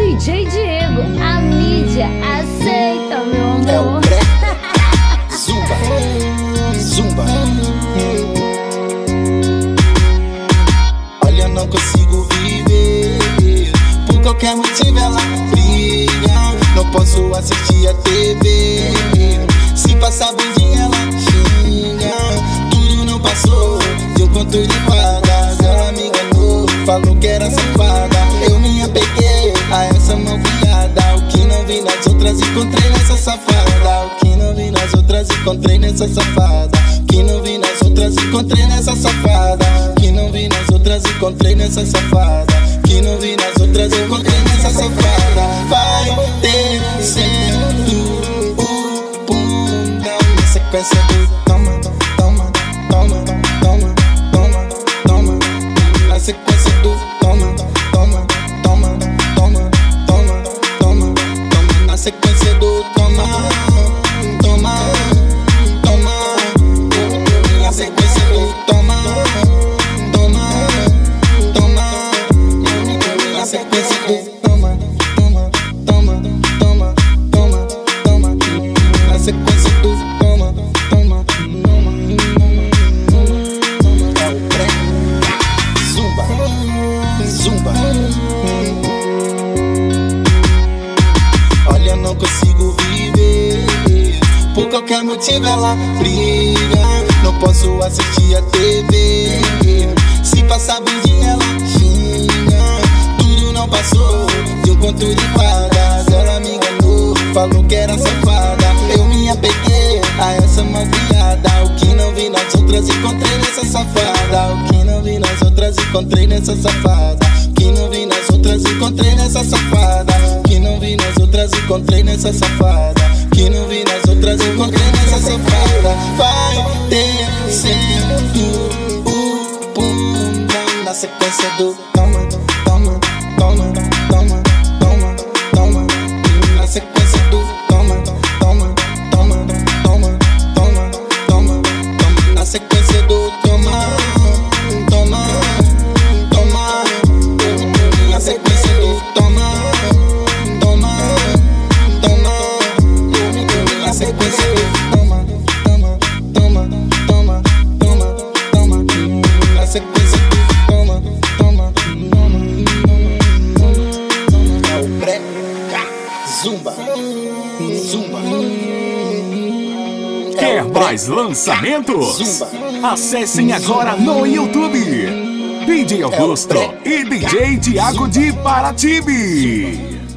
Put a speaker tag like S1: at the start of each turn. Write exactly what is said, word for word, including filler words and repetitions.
S1: D J Diego, a mídia aceita, meu amor.
S2: É o pré Zumba, Zumba. Olha, não consigo viver, por qualquer motivo ela briga. Não posso assistir a T V, se passar bundinha ela xinga. Tudo não passou, de um conto de fadas. Ela me enganou, falou que era safada. Eu me apeguei a essa mão viada. O que não vi nas outras encontrei nessa safada. O que não vi nas outras encontrei nessa safada. O que não vi nas outras encontrei nessa safada. O que não vi nas outras encontrei nessa safada. O que não vi nas outras encontrei nessa safada. Vai descendo o bundão na sequência do toma, toma, toma, toma, toma, toma. Na sequência do toma, toma, toma, toma, toma, toma, toma. Na sequência do toma, toma, toma. Na sequência do toma, toma, toma. Na sequência do toma, toma, toma, toma, toma, toma. Na sequência do toma, toma, toma, toma. É o pré Zumba, Zumba. Olha, não consigo viver, por qualquer motivo ela briga. Não posso assistir a T V, se passar bundinha ela xinga. Tudo não passou, de um conto de fadas. Ela me enganou, falou que era safada. Eu me apeguei a essa malcriada. O que não vi nas outras encontrei nessa safada. O que não vi nas outras encontrei nessa safada. O que não vi nas outras encontrei nessa safada. O que não vi nas outras encontrei nessa safada. O que não vi nas outras encontrei nessa safada. Vai descendo o bundão na sequência do toma, toma, toma, toma, toma, toma. Na sequência do toma, toma, toma, toma, toma, toma, toma. Na sequência do toma, toma, toma. Na sequência do toma, toma, toma. Na sequência do toma, toma, toma, toma, toma, toma. Na sequência do toma, toma, toma, toma. É o pré Zumba, Zumba.
S3: Quer mais lançamentos?
S2: Zumba.
S3: Acessem agora no YouTube D J Augusto e D J Tiago de Paratibe.